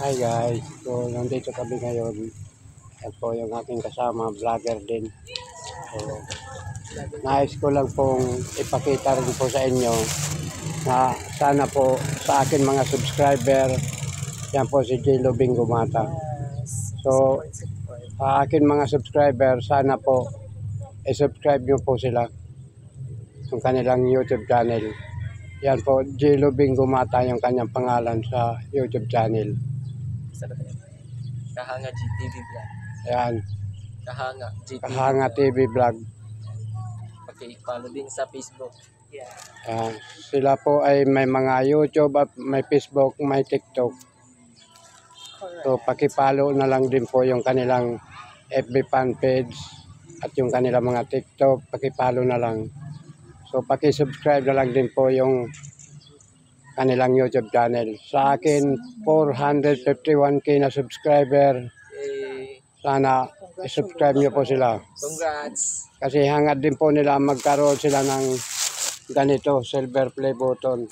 Hi guys, so nandito kami ngayon. Yan po yung aking kasama, vlogger din. So, nais ko lang pong ipakita rin po sa inyo na sana po sa akin mga subscriber, yan po si J. Lubing Gumata. So, sa akin mga subscriber, sana po i-subscribe nyo po sila yung kanilang YouTube channel. Yan po, J. Lubing Gumata yung kanyang pangalan sa YouTube channel. Kahanga GTV Vlog. Ayan, Kahanga Kahanga TV GTV Vlog. Paki-follow din sa Facebook. Yeah. Ayan, sila po ay may mga YouTube at may Facebook, may TikTok. So pakipalo na lang din po yung kanilang FB fan page at yung kanilang mga TikTok, pakipalo na lang. So paki-subscribe na lang din po yung kanilang YouTube channel. Sa akin, 451k na subscriber. Sana i-subscribe nyo po sila. Congrats! Kasi hangad din po nila magkaroon sila ng ganito, silver play button.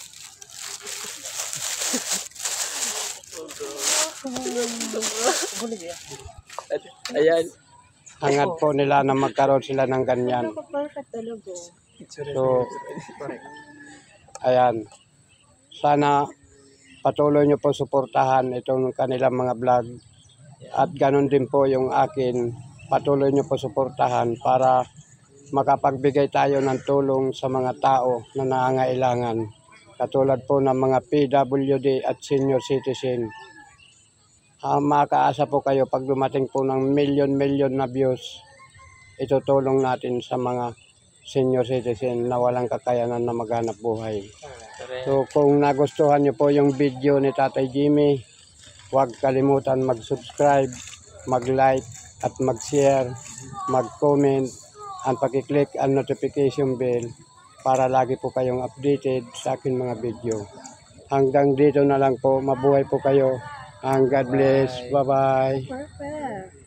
Ayan. Hangad po nila na magkaroon sila ng ganyan. So, ayan. Sana patuloy nyo po suportahan itong kanilang mga vlog. At ganun din po yung akin. Patuloy nyo po suportahan para makapagbigay tayo ng tulong sa mga tao na nangangailangan. Katulad po ng mga PWD at senior citizen. Makaasa po kayo pag dumating po ng million na views, itutulong natin sa mga senior citizen na walang kakayanan na maghanap buhay. So kung nagustuhan nyo po yung video ni Tatay Jimmy, huwag kalimutan mag-subscribe, mag-like at mag-share, mag-comment, at pag-click ang notification bell para lagi po kayong updated sa aking mga video. Hanggang dito na lang po, mabuhay po kayo. And God bless. Bye-bye. Perfect.